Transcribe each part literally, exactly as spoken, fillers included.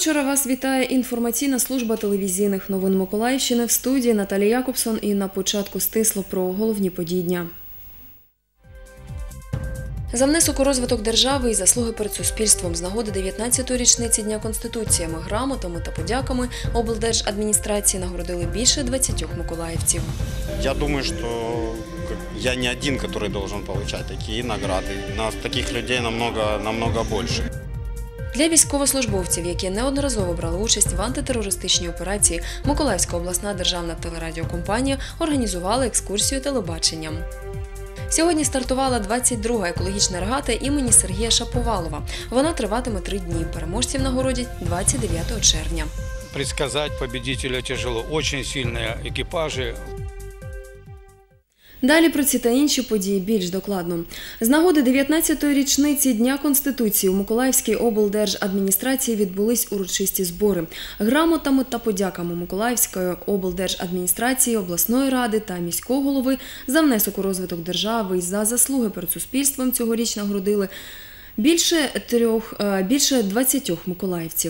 вечора. Вас вітає інформаційна служба телевізійних новин Миколаївщини. В студії Наталія Якобсон. І на початку стисло про головні події дня. За внесок у розвиток держави і заслуги перед суспільством з нагоди дев'ятнадцятої річниці Дня Конституції грамотами та подяками облдержадміністрації нагородили більше двадцятьох миколаївців. Я думаю, що я не один, який должен отримати такі награди. Нас таких людей намного, намного більше. Для військовослужбовців, які неодноразово брали участь в антитерористичній операції, Миколаївська обласна державна телерадіокомпанія організувала екскурсію телебаченням. Сьогодні стартувала двадцять друга екологічна регата імені Сергія Шаповалова. Вона триватиме три дні. Переможців нагородять двадцять дев'ятого червня. Предсказать победителя тяжело. Очень сильні екіпажі. Далі про ці та інші події більш докладно. З нагоди дев'ятнадцятої річниці Дня Конституції у Миколаївській облдержадміністрації відбулись урочисті збори. Грамотами та подяками Миколаївської облдержадміністрації, обласної ради та міського голови за внесок у розвиток держави і за заслуги перед суспільством цьогоріч нагородили більше трьох, більше двадцятьох миколаївців.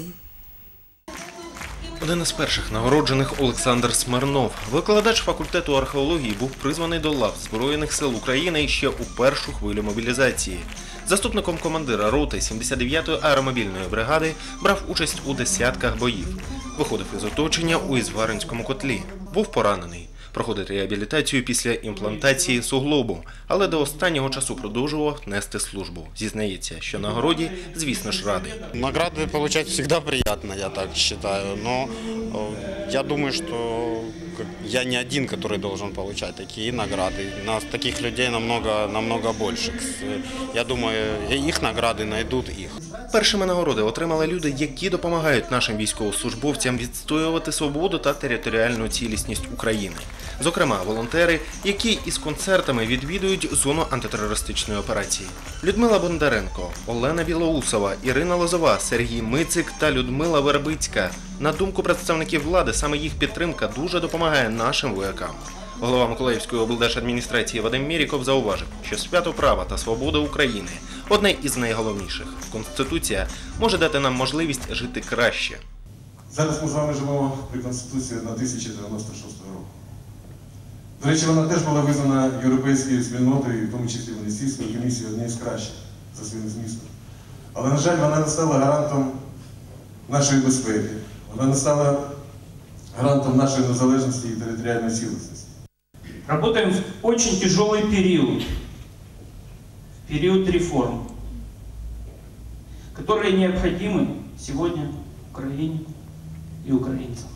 Один із перших нагороджених – Олександр Смирнов. Викладач факультету археології був призваний до лав Збройних сил України ще у першу хвилю мобілізації. Заступником командира роти сімдесят дев'ятої аеромобільної бригади брав участь у десятках боїв. Виходив із оточення у Ізваринському котлі. Був поранений. Проходить реабілітацію після імплантації суглобу, але до останнього часу продовжував нести службу. Зізнається, що нагороді, звісно ж, радий. Награди отримати завжди приємно, я так вважаю, але я думаю, що я не один, який должен отримати такі награди. Нас таких людей намного, намного більше. Я думаю, їх награди знайдуть їх. Першими нагороди отримали люди, які допомагають нашим військовослужбовцям відстоювати свободу та територіальну цілісність України. Зокрема, волонтери, які із концертами відвідують зону антитерористичної операції. Людмила Бондаренко, Олена Білоусова, Ірина Лозова, Сергій Мицик та Людмила Вербицька. На думку представників влади, саме їх підтримка дуже допомагає нашим воякам. Голова Миколаївської облдержадміністрації Вадим Мєріков зауважив, що свято права та свобода України – одне із найголовніших. Конституція може дати нам можливість жити краще. Зараз ми з вами живемо при Конституції тисяча дев'яносто шостого року. До речі, вона теж була визнана європейською спільнотою, в тому числі Венеційською комісією, однією з кращих за своїм змістом. Але, на жаль, вона не стала гарантом нашої безпеки. Вона не стала гарантом нашої незалежності і територіальної цілісності. Работаем в очень тяжелый период, период реформ, которые необходимы сегодня Украине и украинцам.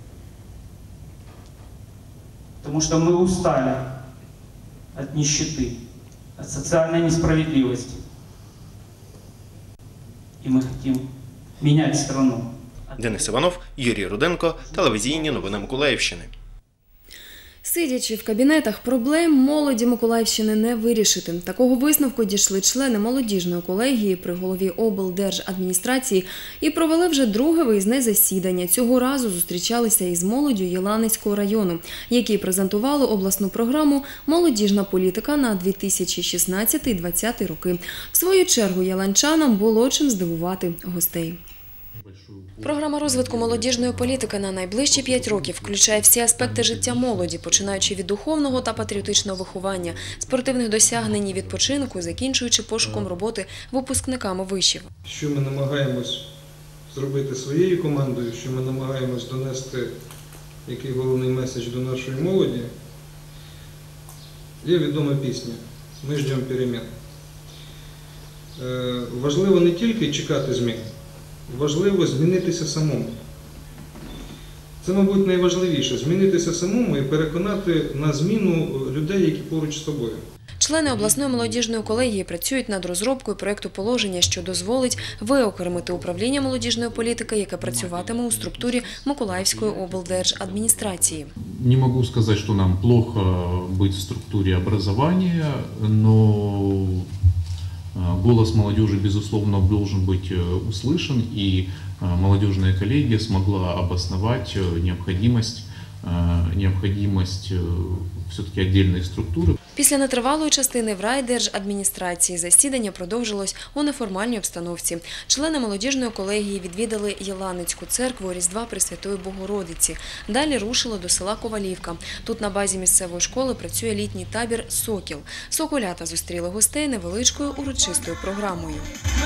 Потому что мы устали от нищеты, от социальной несправедливости. И мы хотим менять страну. Денис Іванов, Юрій Руденко, телевізійні новини Миколаївщини. Сидячи в кабінетах, проблем молоді Миколаївщини не вирішити. Такого висновку дійшли члени молодіжної колегії при голові облдержадміністрації і провели вже друге виїзне засідання. Цього разу зустрічалися із молоддю Єланецького району, які презентували обласну програму «Молодіжна політика на дві тисячі шістнадцятий - двадцятий роки». В свою чергу яланчанам було чим здивувати гостей. Програма розвитку молодіжної політики на найближчі п'ять років включає всі аспекти життя молоді, починаючи від духовного та патріотичного виховання, спортивних досягнень і відпочинку, закінчуючи пошуком роботи випускниками вишів. Що ми намагаємось зробити своєю командою, що ми намагаємось донести який головний меседж до нашої молоді, є відома пісня «Ми ждемо перемін». Важливо не тільки чекати змін, важливо змінитися самому. Це, мабуть, найважливіше – змінитися самому і переконати на зміну людей, які поруч з тобою. Члени обласної молодіжної колегії працюють над розробкою проєкту положення, що дозволить виокремити управління молодіжної політики, яке працюватиме у структурі Миколаївської облдержадміністрації. Не можу сказати, що нам плохо бути в структурі образування, но голос молодежи, безусловно, должен быть услышан, и молодежная коллегия смогла обосновать необходимость, необходимость все-таки отдельной структуры. Після нетривалої частини в райдержадміністрації засідання продовжилось у неформальній обстановці. Члени молодіжної колегії відвідали Єланицьку церкву Різдва Пресвятої Богородиці. Далі рушили до села Ковалівка. Тут на базі місцевої школи працює літній табір «Сокіл». Соколята зустріли гостей невеличкою урочистою програмою.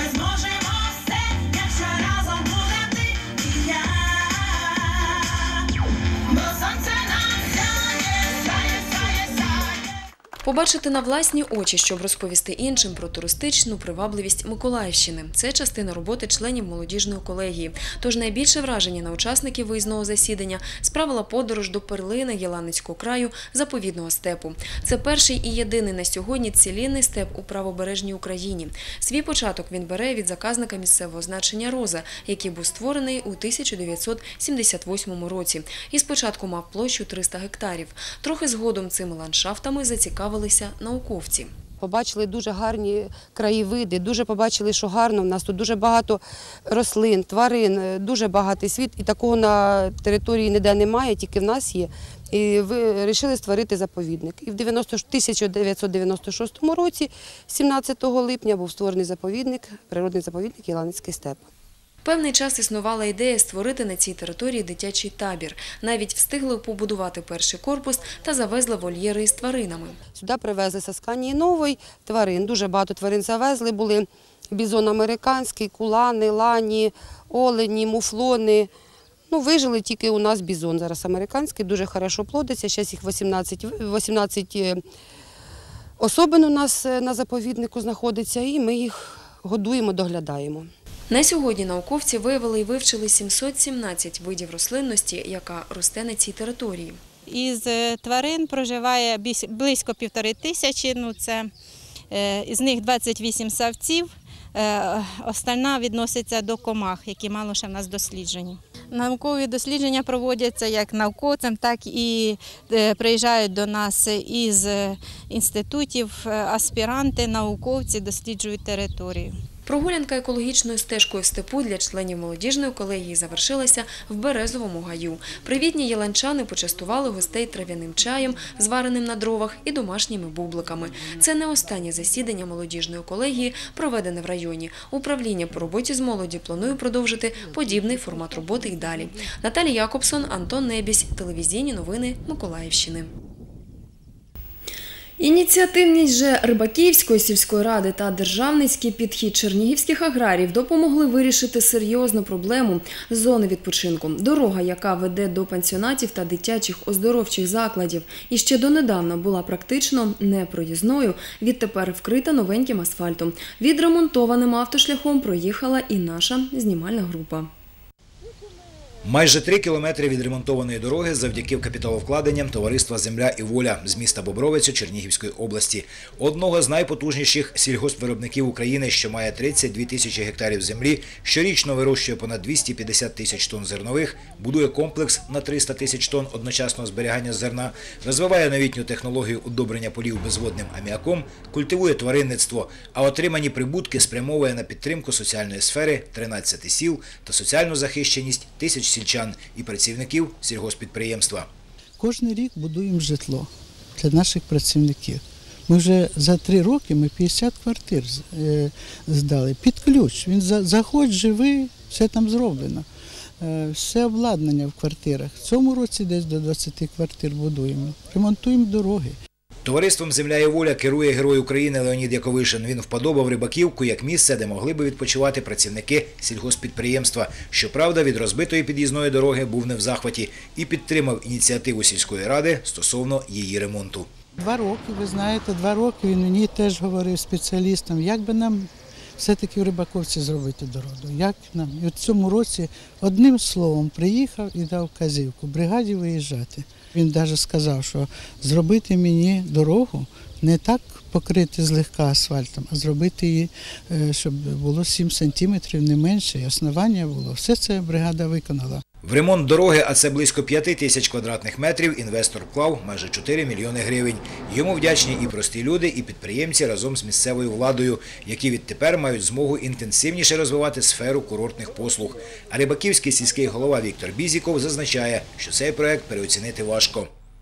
Побачити на власні очі, щоб розповісти іншим про туристичну привабливість Миколаївщини. Це частина роботи членів молодіжної колегії. Тож найбільше враження на учасників виїзного засідання справила подорож до перлини Єланицького краю заповідного степу. Це перший і єдиний на сьогодні цілінний степ у правобережній Україні. Свій початок він бере від заказника місцевого значення «Роза», який був створений у тисяча дев'ятсот сімдесят восьмому році. І спочатку мав площу триста гектарів. Трохи згодом цими ландшафтами зацікавили науковці. Побачили дуже гарні краєвиди, дуже побачили, що гарно в нас тут дуже багато рослин, тварин, дуже багатий світ. І такого на території ніде немає, тільки в нас є. І вирішили створити заповідник. І в тисяча дев'ятсот дев'яносто шостому році, сімнадцятого липня, був створений заповідник, природний заповідник Єланицький степ. Певний час існувала ідея створити на цій території дитячий табір. Навіть встигли побудувати перший корпус та завезли вольєри із тваринами. Сюди привезли з Асканії Нової тварин. Дуже багато тварин завезли. Були бізон американський, кулани, лані, олені, муфлони. Ну, вижили тільки у нас бізон зараз американський, дуже хорошо плодиться. Зараз їх вісімнадцять, вісімнадцять особин у нас на заповіднику знаходиться, і ми їх годуємо, доглядаємо. На сьогодні науковці виявили і вивчили сімсот сімнадцять видів рослинності, яка росте на цій території. Із тварин проживає близько півтори тисячі, ну це, із них двадцять вісім савців, остальна відноситься до комах, які мало ще в нас досліджені. Наукові дослідження проводяться як науковцям, так і приїжджають до нас із інститутів, аспіранти, науковці досліджують територію. Прогулянка екологічною стежкою в степу для членів молодіжної колегії завершилася в Березовому гаю. Привітні єланчани почастували гостей трав'яним чаєм, звареним на дровах, і домашніми бубликами. Це не останнє засідання молодіжної колегії, проведене в районі. Управління по роботі з молоді планує продовжити подібний формат роботи й далі. Наталія Якобсон, Антон Небісь. Телевізійні новини Миколаївщини. Ініціативність же Рибаківської сільської ради та державницький підхід чернігівських аграріїв допомогли вирішити серйозну проблему зони відпочинку. Дорога, яка веде до пансіонатів та дитячих оздоровчих закладів і ще донедавна була практично непроїзною, відтепер вкрита новеньким асфальтом. Відремонтованим автошляхом проїхала і наша знімальна група. Майже три кілометри відремонтованої дороги завдяки капіталовкладенням товариства «Земля і воля» з міста Бобровиця Чернігівської області. Одного з найпотужніших сільгоспвиробників України, що має тридцять дві тисячі гектарів землі, щорічно вирощує понад двісті п'ятдесят тисяч тонн зернових, будує комплекс на триста тисяч тонн одночасного зберігання зерна, розвиває новітню технологію удобрення полів безводним аміаком, культивує тваринництво, а отримані прибутки спрямовує на підтримку соціальної сфери тринадцяти сіл та соціальну захищеність тисяч сільчан і працівників сільгоспідприємства. Кожен рік будуємо житло для наших працівників. Ми вже за три роки ми п'ятдесят квартир здали під ключ. Він заходь, живи, все там зроблено. Все обладнання в квартирах. В цьому році десь до двадцяти квартир будуємо. Ремонтуємо дороги. Товариством «Земля і воля» керує герой України Леонід Яковишин. Він вподобав Рибаківку як місце, де могли би відпочивати працівники сільгоспідприємства. Щоправда, від розбитої під'їзної дороги був не в захваті і підтримав ініціативу сільської ради стосовно її ремонту. Два роки, ви знаєте, два роки він мені теж говорив спеціалістам, як би нам все-таки в Рибаковці зробити дорогу. Як нам? І в цьому році одним словом приїхав і дав вказівку бригаді виїжджати. Він навіть сказав, що зробити мені дорогу не так покрити злегка асфальтом, а зробити її, щоб було сім сантиметрів, не менше, і основання було. Все це бригада виконала. В ремонт дороги, а це близько п'яти тисяч квадратних метрів, інвестор вклав майже чотири мільйони гривень. Йому вдячні і прості люди, і підприємці разом з місцевою владою, які відтепер мають змогу інтенсивніше розвивати сферу курортних послуг. А рибаківський сільський голова Віктор Бізіков зазначає, що цей проект переоцінити важко.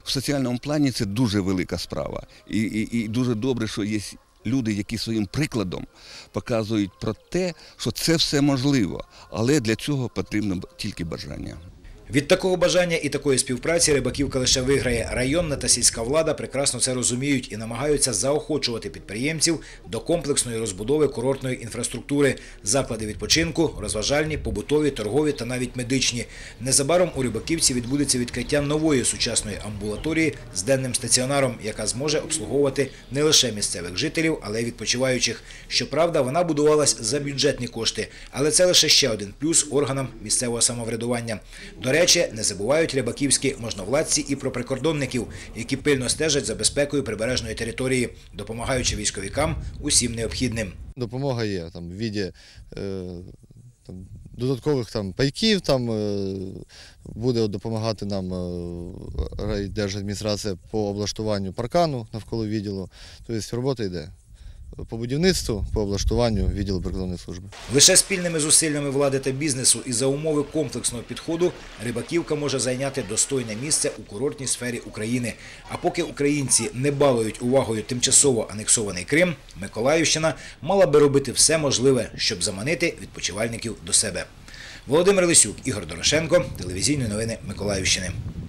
в соціальному плані це дуже велика справа. І, і, і дуже добре, що є люди, які своїм прикладом показують про те, що це все можливо, але для цього потрібно тільки бажання. Від такого бажання і такої співпраці Рибаківка лише виграє. Районна та сільська влада прекрасно це розуміють і намагаються заохочувати підприємців до комплексної розбудови курортної інфраструктури, заклади відпочинку, розважальні, побутові, торгові та навіть медичні. Незабаром у Рибаківці відбудеться відкриття нової сучасної амбулаторії з денним стаціонаром, яка зможе обслуговувати не лише місцевих жителів, але й відпочиваючих. Щоправда, вона будувалась за бюджетні кошти, але це лише ще один плюс органам місцевого самоврядування. До речі, не забувають рибаківські можновладці і про прикордонників, які пильно стежать за безпекою прибережної території, допомагаючи військовикам усім необхідним. Допомога є там, в віді е, там, додаткових там, пайків, там, е, буде допомагати нам е, райдержадміністрація по облаштуванню паркану навколо відділу. Тобто робота йде. По будівництву, по облаштуванню відділу прикордонної служби. Лише спільними зусиллями влади та бізнесу і за умови комплексного підходу Рибаківка може зайняти достойне місце у курортній сфері України. А поки українці не балують увагою тимчасово анексований Крим, Миколаївщина мала би робити все можливе, щоб заманити відпочивальників до себе. Володимир Лисюк, Ігор Дорошенко, телевізійні новини Миколаївщини.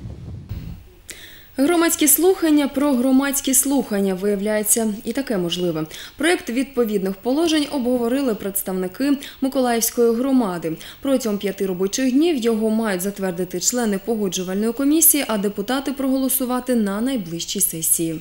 Громадські слухання про громадські слухання, виявляється, і таке можливе. Проєкт відповідних положень обговорили представники Миколаївської громади. Протягом п'яти робочих днів його мають затвердити члени погоджувальної комісії, а депутати проголосувати на найближчій сесії.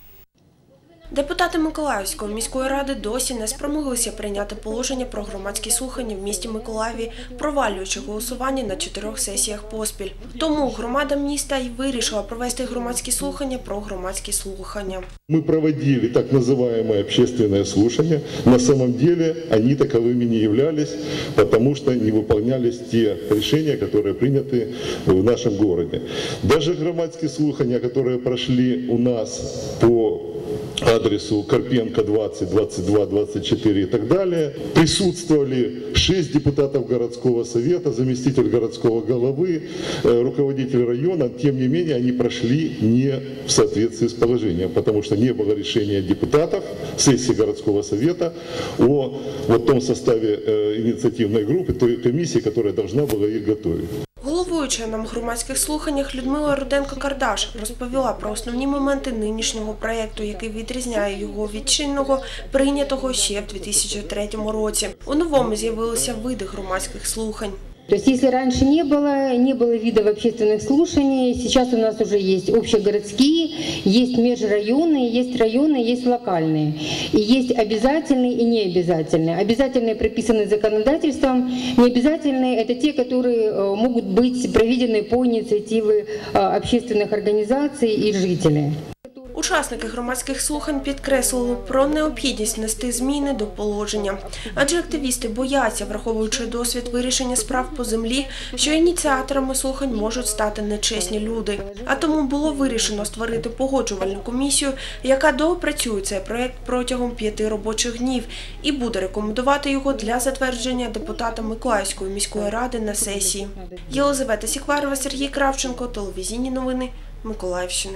Депутати Миколаївської міської ради досі не спромоглися прийняти положення про громадські слухання в місті Миколаєві, провалюючи голосування на чотирьох сесіях поспіль. Тому громада міста й вирішила провести громадські слухання про громадські слухання. Ми проводили так називаємо общественне слухання. На самом деле вони таковими не являлись, тому що не виконувалися ті рішення, які прийняті в нашому місті. Навіть громадські слухання, які пройшли у нас по адресу Карпенко двадцать, двадцать два, двадцать четыре и так далее. Присутствовали шесть депутатов городского совета, заместитель городского головы, руководитель района. Тем не менее, они прошли не в соответствии с положением, потому что не было решения депутатов сессии городского совета о вот том составе инициативной группы, той комиссии, которая должна была их готовить. Головуюча на громадських слуханнях Людмила Руденко-Кардаш розповіла про основні моменти нинішнього проєкту, який відрізняє його від чинного, прийнятого ще в дві тисячі третьому році. У новому з'явилися види громадських слухань. То есть, если раньше не было, не было видов общественных слушаний, сейчас у нас уже есть общегородские, есть межрайонные, есть районы, есть локальные. И есть обязательные и необязательные. Обязательные прописаны законодательством, необязательные – это те, которые могут быть проведены по инициативе общественных организаций и жителей. Учасники громадських слухань підкреслили про необхідність внести зміни до положення. Адже активісти бояться, враховуючи досвід вирішення справ по землі, що ініціаторами слухань можуть стати нечесні люди. А тому було вирішено створити погоджувальну комісію, яка доопрацює цей проєкт протягом п'яти робочих днів і буде рекомендувати його для затвердження депутатам Миколаївської міської ради на сесії. Єлизавета Сікварова, Сергій Кравченко, телевізійні новини Миколаївщини.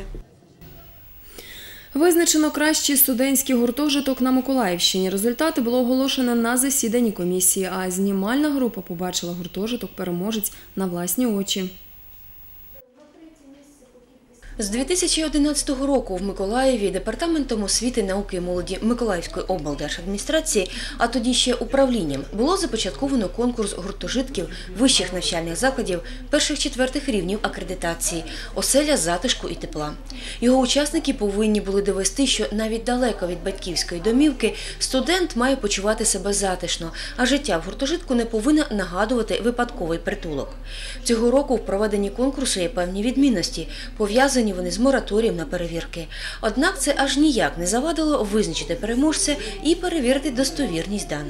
Визначено кращий студентський гуртожиток на Миколаївщині. Результати було оголошено на засіданні комісії, а знімальна група побачила гуртожиток-переможець на власні очі. З дві тисячі одинадцятого року в Миколаєві Департаментом освіти, науки і молоді Миколаївської облдержадміністрації, а тоді ще управлінням, було започатковано конкурс гуртожитків вищих навчальних закладів перших-четвертих рівнів акредитації «Оселя затишку і тепла». Його учасники повинні були довести, що навіть далеко від батьківської домівки студент має почувати себе затишно, а життя в гуртожитку не повинно нагадувати випадковий притулок. Цього року в проведенні конкурсу є певні відмінності, пов'язані вони з мораторієм на перевірки. Однак це аж ніяк не завадило визначити переможця і перевірити достовірність даних.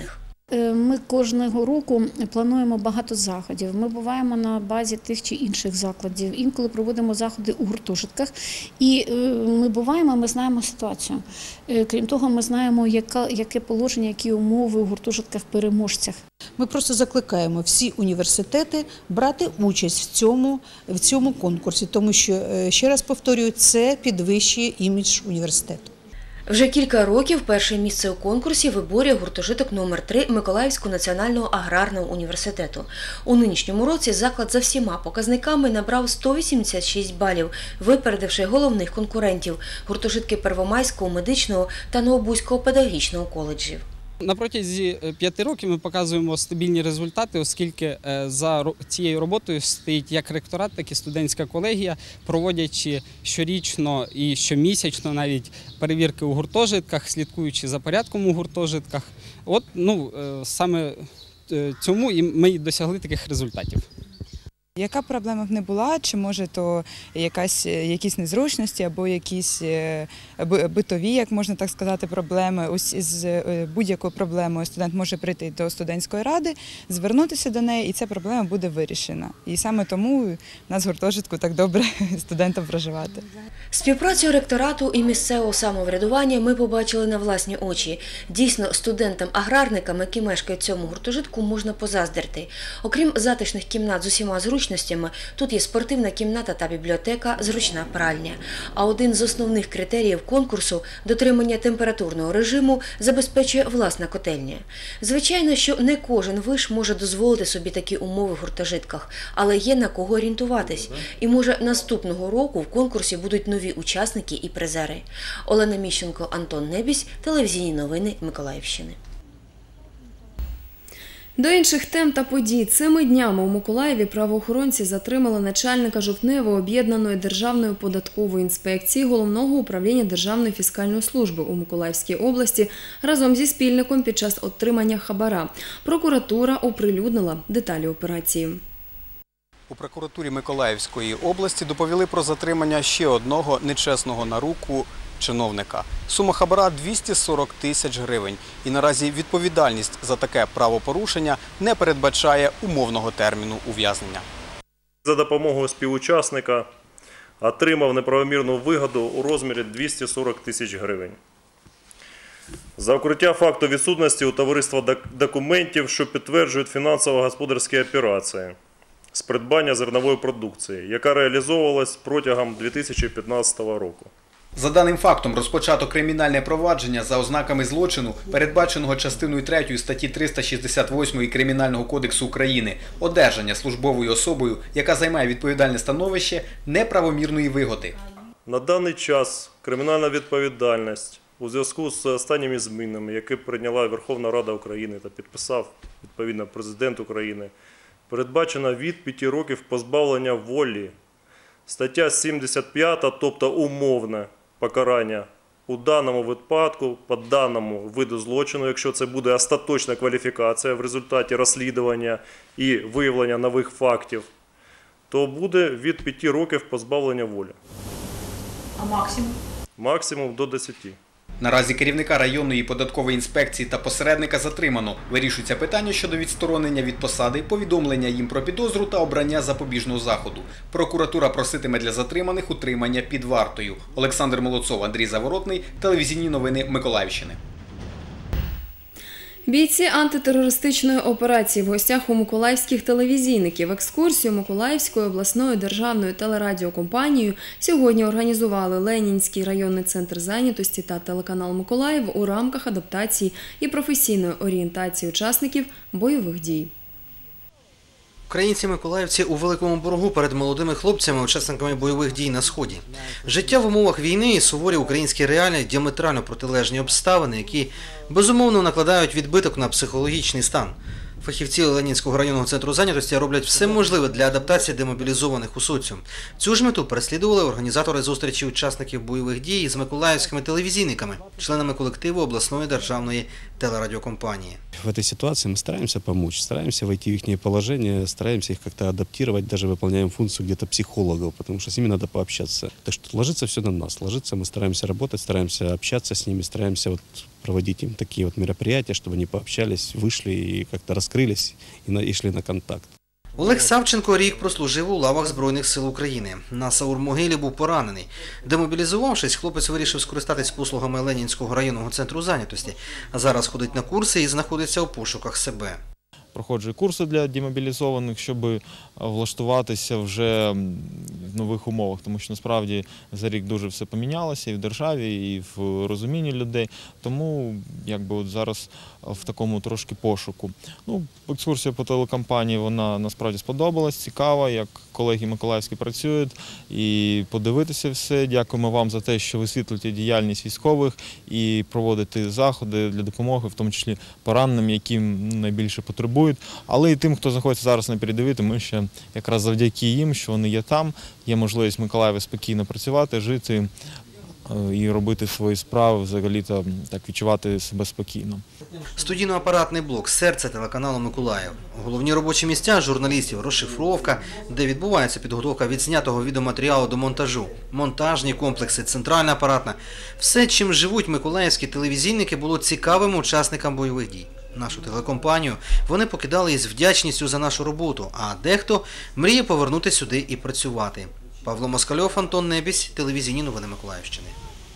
Ми кожного року плануємо багато заходів. Ми буваємо на базі тих чи інших закладів. Інколи проводимо заходи у гуртожитках. І ми буваємо, ми знаємо ситуацію. Крім того, ми знаємо, яка, яке положення, які умови у гуртожитках-переможцях. Ми просто закликаємо всі університети брати участь в цьому, в цьому конкурсі, тому що, ще раз повторюю, це підвищує імідж університету. Вже кілька років перше місце у конкурсі виборює гуртожиток номер три Миколаївського національного аграрного університету. У нинішньому році заклад за всіма показниками набрав сто вісімдесят шість балів, випередивши головних конкурентів – гуртожитки Первомайського, медичного та Новобузького педагогічного коледжів. На протязі п'яти років ми показуємо стабільні результати, оскільки за цією роботою стоїть як ректорат, так і студентська колегія, проводячи щорічно і щомісячно навіть перевірки у гуртожитках, слідкуючи за порядком у гуртожитках. От, ну, саме цьому і ми досягли таких результатів. Яка проблема б не була, чи може то якась, якісь незручності або якісь битові, як можна так сказати, проблеми. Ось з будь-якою проблемою студент може прийти до студентської ради, звернутися до неї, і ця проблема буде вирішена. І саме тому в нас в гуртожитку так добре студентам проживати. Співпрацю ректорату і місцевого самоврядування ми побачили на власні очі. Дійсно, студентам-аграрникам, які мешкають в цьому гуртожитку, можна позаздрити. Окрім затишних кімнат з усіма зручностями, тут є спортивна кімната та бібліотека, зручна пральня. А один з основних критеріїв конкурсу – дотримання температурного режиму – забезпечує власна котельня. Звичайно, що не кожен виш може дозволити собі такі умови в гуртожитках, але є на кого орієнтуватись. І може наступного року в конкурсі будуть нові учасники і призери. Олена Міщенко, Антон Небісь, телевізійні новини Миколаївщини. До інших тем та подій. Цими днями у Миколаєві правоохоронці затримали начальника Жовтневої об'єднаної державної податкової інспекції Головного управління Державної фіскальної служби у Миколаївській області разом зі спільником під час отримання хабара. Прокуратура оприлюднила деталі операції. У прокуратурі Миколаївської області доповіли про затримання ще одного нечесного на руку чиновника. Сума хабара – двісті сорок тисяч гривень. І наразі відповідальність за таке правопорушення не передбачає умовного терміну ув'язнення. За допомогою співучасника отримав неправомірну вигоду у розмірі двісті сорок тисяч гривень. За укриття факту відсутності у товариства документів, що підтверджують фінансово-господарські операції з придбання зернової продукції, яка реалізовувалась протягом дві тисячі п'ятнадцятого року. За даним фактом розпочато кримінальне провадження за ознаками злочину, передбаченого частиною третьою статті триста шістдесят восьмої Кримінального кодексу України «Одержання службовою особою, яка займає відповідальне становище, неправомірної вигоди». На даний час кримінальна відповідальність у зв'язку з останніми змінами, які прийняла Верховна Рада України та підписав відповідно Президент України, передбачена від п'яти років позбавлення волі. Стаття сімдесят п'ята, тобто умовне покарання у даному випадку, по даному виду злочину, якщо це буде остаточна кваліфікація в результаті розслідування і виявлення нових фактів, то буде від п'яти років позбавлення волі. А максимум? Максимум до десяти. Наразі керівника районної податкової інспекції та посередника затримано. Вирішується питання щодо відсторонення від посади, повідомлення їм про підозру та обрання запобіжного заходу. Прокуратура проситиме для затриманих утримання під вартою. Олександр Молодцов, Андрій Заворотний, телевізійні новини Миколаївщини. Бійці антитерористичної операції в гостях у миколаївських телевізійників. Екскурсію Миколаївською обласною державною телерадіокомпанією сьогодні організували Ленінський районний центр зайнятості та телеканал Миколаїв у рамках адаптації і професійної орієнтації учасників бойових дій. Українці-миколаївці у великому боргу перед молодими хлопцями, учасниками бойових дій на Сході. Життя в умовах війни і суворі українські реалії – діаметрально протилежні обставини, які безумовно накладають відбиток на психологічний стан. Фахівці Ленінського районного центру зайнятості роблять все можливе для адаптації демобілізованих у соціум. Цю ж мету переслідували організатори зустрічі учасників бойових дій з миколаївськими телевізійниками, членами колективу обласної державної телерадиокомпании. В этой ситуации мы стараемся помочь, стараемся войти в их положение, стараемся их как-то адаптировать, даже выполняем функцию где-то психологов, потому что с ними надо пообщаться. Так что ложится все на нас, ложится, мы стараемся работать, стараемся общаться с ними, стараемся вот проводить им такие вот мероприятия, чтобы они пообщались, вышли и как-то раскрылись и, на, и шли на контакт. Олег Савченко рік прослужив у лавах Збройних сил України. На Саур-могилі був поранений. Демобілізувавшись, хлопець вирішив скористатись послугами Ленінського районного центру зайнятості. А зараз ходить на курси і знаходиться у пошуках себе. Проходжу курси для демобілізованих, щоб влаштуватися вже в нових умовах, тому що насправді за рік дуже все помінялося і в державі, і в розумінні людей, тому якби от зараз в такому трошки пошуку. Ну, екскурсія по телекомпанії, вона насправді сподобалась, цікава, як колеги миколаївські працюють, і подивитися все. Дякуємо вам за те, що висвітлюєте діяльність військових і проводите заходи для допомоги, в тому числі пораненим, яким найбільше потребують. Але і тим, хто знаходиться зараз на передовій, тому що якраз завдяки їм, що вони є там, є можливість в Миколаєві спокійно працювати, жити і робити свої справи, взагалі-то так відчувати себе спокійно. Студійно-апаратний блок «Серце» телеканалу «Миколаїв». Головні робочі місця журналістів, розшифровка, де відбувається підготовка відзнятого відеоматеріалу до монтажу, монтажні комплекси, центральна апаратна. Все, чим живуть миколаївські телевізійники, було цікавим учасникам бойових дій. Нашу телекомпанію вони покидали із вдячністю за нашу роботу, а дехто мріє повернути сюди і працювати. Павло Москальов, Антон Небісь, телевізійні новини Миколаївщини.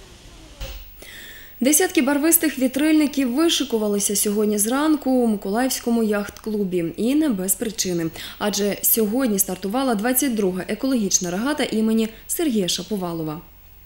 Десятки барвистих вітрильників вишикувалися сьогодні зранку у Миколаївському яхт-клубі. І не без причини. Адже сьогодні стартувала двадцять друга екологічна регата імені Сергія Шаповалова.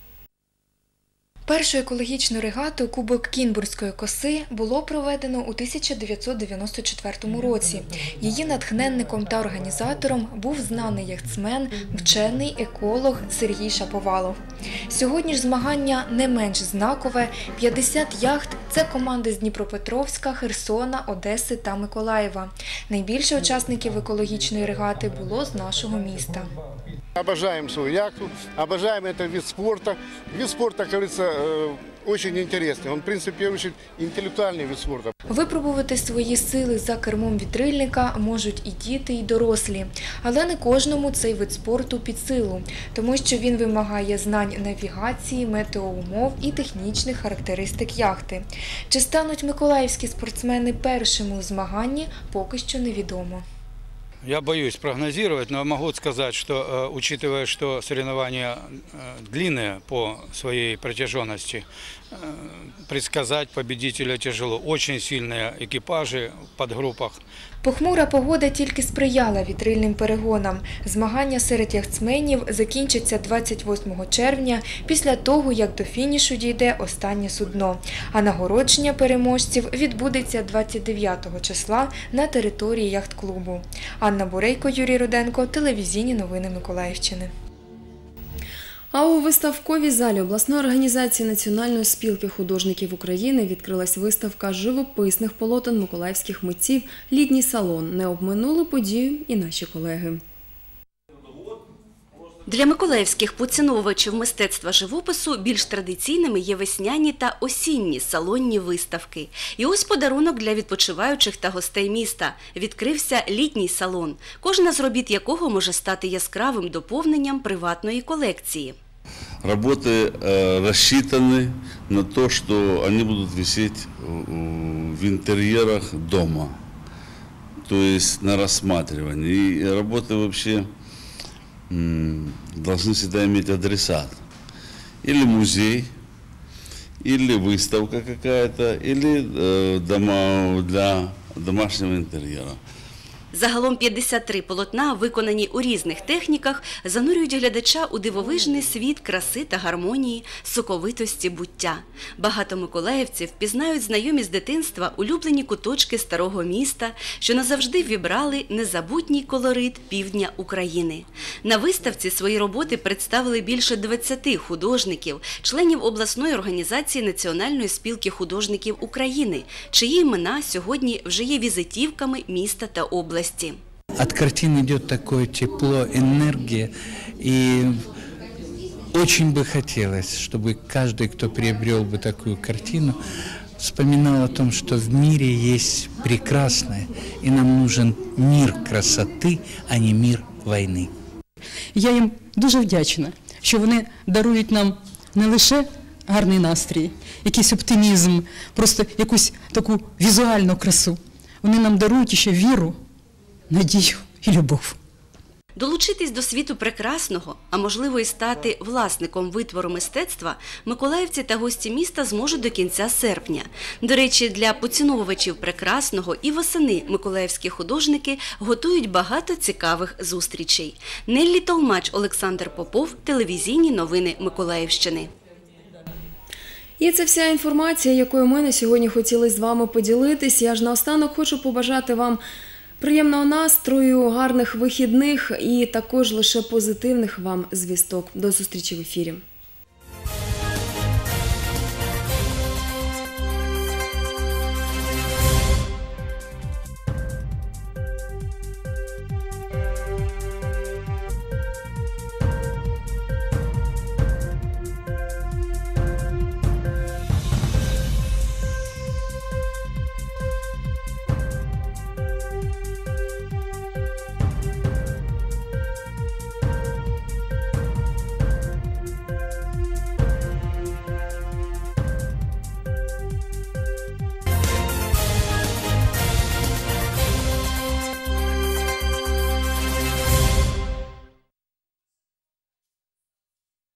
Першу екологічну регату «Кубок Кінбурзької коси» було проведено у тисяча дев'ятсот дев'яносто четвертому році. Її натхненником та організатором був знаний яхтсмен, вчений еколог Сергій Шаповалов. Сьогодні ж змагання не менш знакове. п'ятдесят яхт – це команди з Дніпропетровська, Херсона, Одеси та Миколаєва. Найбільше учасників екологічної регати було з нашого міста. Обожаем свою яхту, обожаем этот вид спорта. Вид спорта, как говорится, очень интересный. Он, в принципе, очень інтелектуальний вид спорту. Випробувати свої сили за кермом вітрильника можуть і діти, і дорослі. Але не кожному цей вид спорту під силу, тому що він вимагає знань навігації, метеоумов і технічних характеристик яхти. Чи стануть миколаївські спортсмени першими у змаганні, поки що невідомо. Я боюсь прогнозировать, но могу сказать, что, учитывая, что соревнования длинные по своей протяженности, предсказать победителя тяжело. Очень сильные экипажи в подгруппах. Похмура погода тільки сприяла вітрильним перегонам. Змагання серед яхтсменів закінчаться двадцять восьмого червня, після того, як до фінішу дійде останнє судно. А нагородження переможців відбудеться двадцять дев'ятого числа на території яхт-клубу. Анна Бурейко, Юрій Руденко, телевізійні новини Миколаївщини. А у виставковій залі обласної організації Національної спілки художників України відкрилась виставка живописних полотен миколаївських митців «Літній салон». Не обминули подію і наші колеги. Для миколаївських поціновувачів мистецтва живопису більш традиційними є весняні та осінні салонні виставки. І ось подарунок для відпочиваючих та гостей міста. Відкрився літній салон, кожна з робіт якого може стати яскравим доповненням приватної колекції. Работы э, рассчитаны на то, что они будут висеть в интерьерах дома, то есть на рассматривание. И работы вообще м, должны всегда иметь адресат. Или музей, или выставка какая-то, или э, дома для домашнего интерьера. Загалом п'ятдесят три полотна, виконані у різних техніках, занурюють глядача у дивовижний світ краси та гармонії, соковитості буття. Багато миколаївців пізнають знайомі з дитинства улюблені куточки старого міста, що назавжди вібрали незабутній колорит півдня України. На виставці свої роботи представили більше двадцяти художників, членів обласної організації Національної спілки художників України, чиї імена сьогодні вже є візитівками міста та області. От картины идет такое тепло, энергия, и очень бы хотелось, чтобы каждый, кто приобрел бы такую картину, вспоминал о том, что в мире есть прекрасное, и нам нужен мир красоты, а не мир войны. Я їм дуже вдячна, що вони дарують нам не лише гарний настрій, якийсь оптимізм, просто якусь таку візуальну красу. Вони нам дарують ще віру, надію і любов. Долучитись до світу прекрасного, а можливо і стати власником витвору мистецтва, миколаївці та гості міста зможуть до кінця серпня. До речі, для поціновувачів прекрасного і восени миколаївські художники готують багато цікавих зустрічей. Неллі Толмач, Олександр Попов, телевізійні новини Миколаївщини. І це вся інформація, якою ми на сьогодні хотіли з вами поділитись. Я ж наостанок хочу побажати вам приємного настрою, гарних вихідних і також лише позитивних вам звісток. До зустрічі в ефірі.